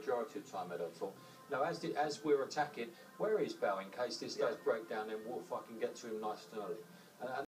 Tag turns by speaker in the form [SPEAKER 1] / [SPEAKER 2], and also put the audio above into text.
[SPEAKER 1] majority of the time, Ed, I thought, no, as we're attacking, where is Bell in case this does break down, then we'll fucking get to him nice and early. And